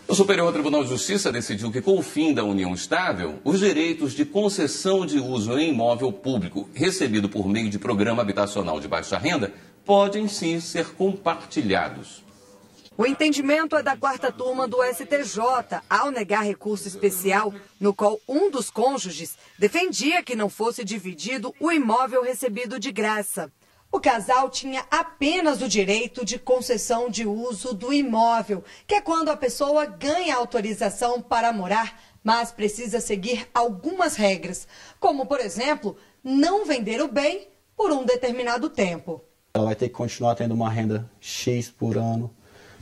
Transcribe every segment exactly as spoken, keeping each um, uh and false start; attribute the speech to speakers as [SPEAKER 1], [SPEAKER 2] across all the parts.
[SPEAKER 1] O Superior Tribunal de Justiça decidiu que, com o fim da união estável, os direitos de concessão de uso em imóvel público recebido por meio de programa habitacional de baixa renda podem sim ser compartilhados.
[SPEAKER 2] O entendimento é da quarta turma do S T J, ao negar recurso especial, no qual um dos cônjuges defendia que não fosse dividido o imóvel recebido de graça. O casal tinha apenas o direito de concessão de uso do imóvel, que é quando a pessoa ganha autorização para morar, mas precisa seguir algumas regras, como, por exemplo, não vender o bem por um determinado tempo.
[SPEAKER 3] Ela vai ter que continuar tendo uma renda X por ano,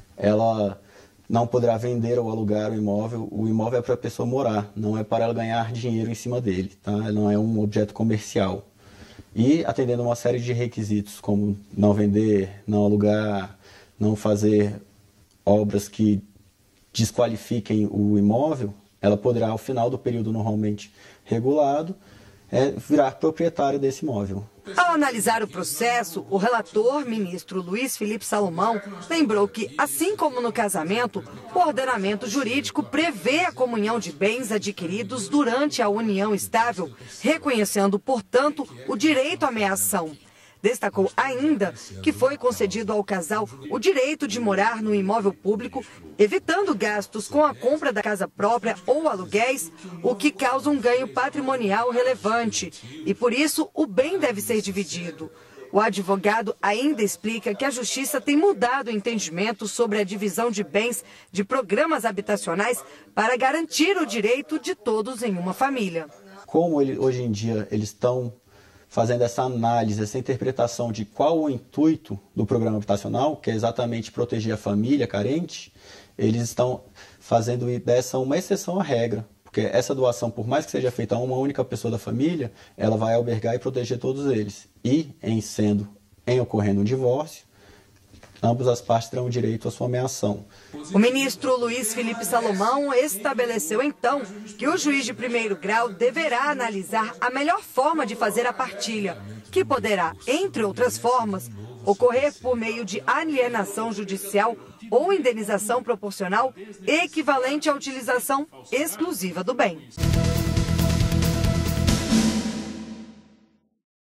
[SPEAKER 3] ela não poderá vender ou alugar o imóvel. O imóvel é para a pessoa morar, não é para ela ganhar dinheiro em cima dele, tá? Não é um objeto comercial. E atendendo uma série de requisitos, como não vender, não alugar, não fazer obras que desqualifiquem o imóvel, ela poderá, ao final do período normalmente regulado, é, virar proprietária desse imóvel.
[SPEAKER 2] Ao analisar o processo, o relator, ministro Luiz Felipe Salomão, lembrou que, assim como no casamento, o ordenamento jurídico prevê a comunhão de bens adquiridos durante a união estável, reconhecendo, portanto, o direito à meação. Destacou ainda que foi concedido ao casal o direito de morar no imóvel público, evitando gastos com a compra da casa própria ou aluguéis, o que causa um ganho patrimonial relevante. E por isso o bem deve ser dividido. O advogado ainda explica que a Justiça tem mudado o entendimento sobre a divisão de bens de programas habitacionais para garantir o direito de todos em uma família.
[SPEAKER 3] Como ele, hoje em dia eles estão fazendo essa análise, essa interpretação de qual o intuito do programa habitacional, que é exatamente proteger a família carente, eles estão fazendo dessa uma exceção à regra. Porque essa doação, por mais que seja feita a uma única pessoa da família, ela vai albergar e proteger todos eles. E, em sendo, em ocorrendo um divórcio, ambas as partes terão direito à sua meação.
[SPEAKER 2] O ministro Luiz Felipe Salomão estabeleceu, então, que o juiz de primeiro grau deverá analisar a melhor forma de fazer a partilha, que poderá, entre outras formas, ocorrer por meio de alienação judicial ou indenização proporcional equivalente à utilização exclusiva do bem.